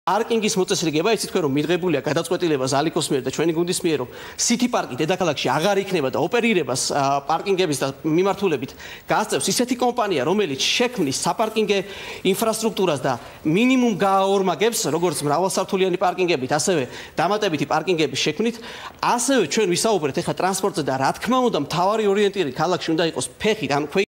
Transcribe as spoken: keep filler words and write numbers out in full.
პარკინგის მოწესრიგება იცით თქვენ რომ მიღებულია გადაწყვეტილება ზალიკოს მიერ და ჩვენი გუნდის მიერ რომ სიტი პარკი დედაქალაქში აღარ იქნება და ოპერირებას პარკინგების და მიმართულებით გასწევს ისეთი კომპანია რომელიც შექმნის საპარკინგე ინფრასტრუქტურას და მინიმუმ გააორმაგებს როგორც მრავალსართულიანი პარკინგებით ასევე დამატებითი პარკინგების შექმნით ასევე ჩვენ ვისაუბრეთ ეხლა ტრანსპორტზე და რა თქმა უნდა მთავარი ორიენტირი ქალაქში უნდა იყოს ფეხით ან